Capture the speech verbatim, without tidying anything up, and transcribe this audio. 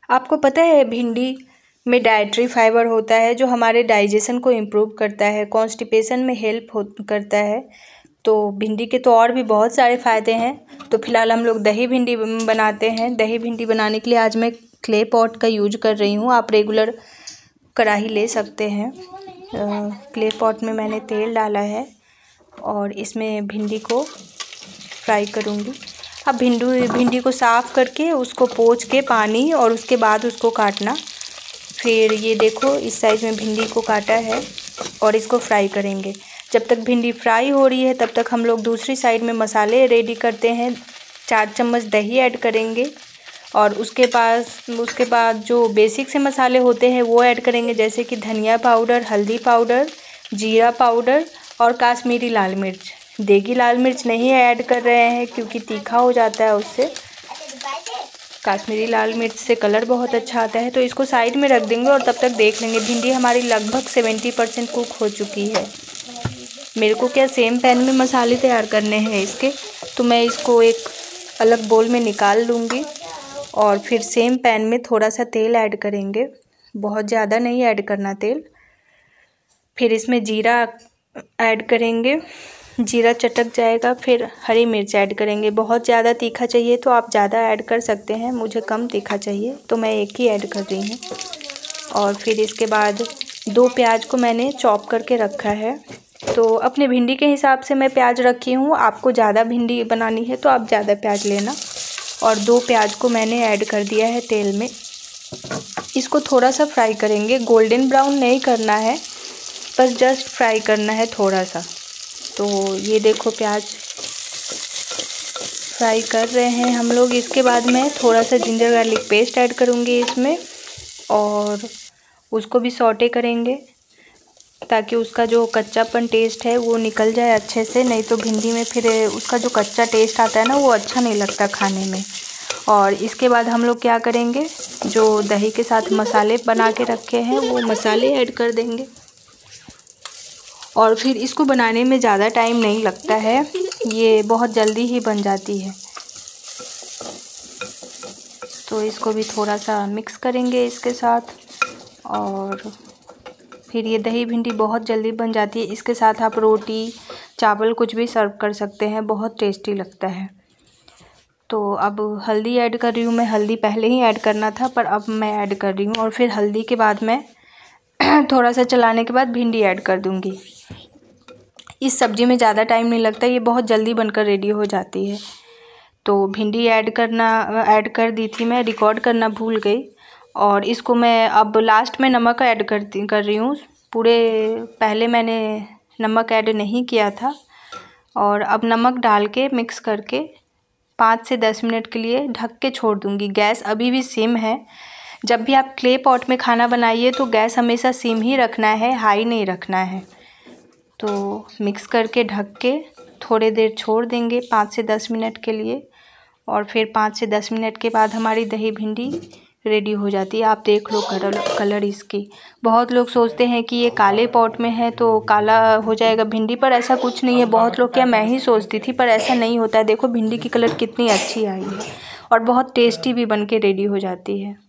आपको पता है भिंडी में डाइटरी फाइबर होता है जो हमारे डाइजेशन को इम्प्रूव करता है, कॉन्स्टिपेशन में हेल्प हो करता है। तो भिंडी के तो और भी बहुत सारे फ़ायदे हैं। तो फिलहाल हम लोग दही भिंडी बनाते हैं। दही भिंडी बनाने के लिए आज मैं क्ले पॉट का यूज कर रही हूँ। आप रेगुलर कढ़ाई ले सकते हैं। क्ले पॉट में मैंने तेल डाला है और इसमें भिंडी को फ्राई करूँगी। अब भिंडी भिंडी को साफ़ करके उसको पोंछ के पानी और उसके बाद उसको काटना। फिर ये देखो इस साइज़ में भिंडी को काटा है और इसको फ्राई करेंगे। जब तक भिंडी फ्राई हो रही है तब तक हम लोग दूसरी साइड में मसाले रेडी करते हैं। चार चम्मच दही ऐड करेंगे और उसके पास उसके बाद जो बेसिक से मसाले होते हैं वो ऐड करेंगे, जैसे कि धनिया पाउडर, हल्दी पाउडर, जीरा पाउडर और काश्मीरी लाल मिर्च। देगी लाल मिर्च नहीं ऐड कर रहे हैं क्योंकि तीखा हो जाता है उससे। काश्मीरी लाल मिर्च से कलर बहुत अच्छा आता है। तो इसको साइड में रख देंगे और तब तक देख लेंगे। भिंडी हमारी लगभग सेवेंटी परसेंट कुक हो चुकी है। मेरे को क्या सेम पैन में मसाले तैयार करने हैं इसके, तो मैं इसको एक अलग बोल में निकाल लूँगी और फिर सेम पैन में थोड़ा सा तेल ऐड करेंगे। बहुत ज़्यादा नहीं ऐड करना तेल। फिर इसमें जीरा ऐड करेंगे। जीरा चटक जाएगा फिर हरी मिर्च ऐड करेंगे। बहुत ज़्यादा तीखा चाहिए तो आप ज़्यादा ऐड कर सकते हैं, मुझे कम तीखा चाहिए तो मैं एक ही ऐड कर रही हूँ। और फिर इसके बाद दो प्याज को मैंने चॉप करके रखा है। तो अपने भिंडी के हिसाब से मैं प्याज रखी हूँ। आपको ज़्यादा भिंडी बनानी है तो आप ज़्यादा प्याज लेना। और दो प्याज को मैंने ऐड कर दिया है तेल में। इसको थोड़ा सा फ्राई करेंगे, गोल्डन ब्राउन नहीं करना है, बस जस्ट फ्राई करना है थोड़ा सा। तो ये देखो प्याज फ्राई कर रहे हैं हम लोग। इसके बाद मैं थोड़ा सा जिंजर गार्लिक पेस्ट ऐड करूँगी इसमें और उसको भी सौटे करेंगे ताकि उसका जो कच्चापन टेस्ट है वो निकल जाए अच्छे से। नहीं तो भिंडी में फिर उसका जो कच्चा टेस्ट आता है ना वो अच्छा नहीं लगता खाने में। और इसके बाद हम लोग क्या करेंगे, जो दही के साथ मसाले बना के रखे हैं वो मसाले ऐड कर देंगे। और फिर इसको बनाने में ज़्यादा टाइम नहीं लगता है, ये बहुत जल्दी ही बन जाती है। तो इसको भी थोड़ा सा मिक्स करेंगे इसके साथ और फिर ये दही भिंडी बहुत जल्दी बन जाती है। इसके साथ आप रोटी चावल कुछ भी सर्व कर सकते हैं, बहुत टेस्टी लगता है। तो अब हल्दी ऐड कर रही हूँ मैं। हल्दी पहले ही ऐड करना था पर अब मैं ऐड कर रही हूँ। और फिर हल्दी के बाद मैं थोड़ा सा चलाने के बाद भिंडी ऐड कर दूँगी। इस सब्ज़ी में ज़्यादा टाइम नहीं लगता, ये बहुत जल्दी बनकर रेडी हो जाती है। तो भिंडी ऐड करना ऐड कर दी थी मैं, रिकॉर्ड करना भूल गई। और इसको मैं अब लास्ट में नमक ऐड करती कर रही हूँ। पूरे पहले मैंने नमक ऐड नहीं किया था। और अब नमक डाल के मिक्स करके पाँच से दस मिनट के लिए ढक के छोड़ दूँगी। गैस अभी भी सिम है। जब भी आप क्ले पॉट में खाना बनाइए तो गैस हमेशा सिम ही रखना है, हाई नहीं रखना है। तो मिक्स करके ढक के थोड़ी देर छोड़ देंगे पाँच से दस मिनट के लिए। और फिर पाँच से दस मिनट के बाद हमारी दही भिंडी रेडी हो जाती है। आप देख लो कलर कलर इसकी। बहुत लोग सोचते हैं कि ये काले पॉट में है तो काला हो जाएगा भिंडी, पर ऐसा कुछ नहीं है। बहुत लोग, क्या मैं ही सोचती थी, पर ऐसा नहीं होता है। देखो भिंडी की कलर कितनी अच्छी आई है और बहुत टेस्टी भी बन के रेडी हो जाती है।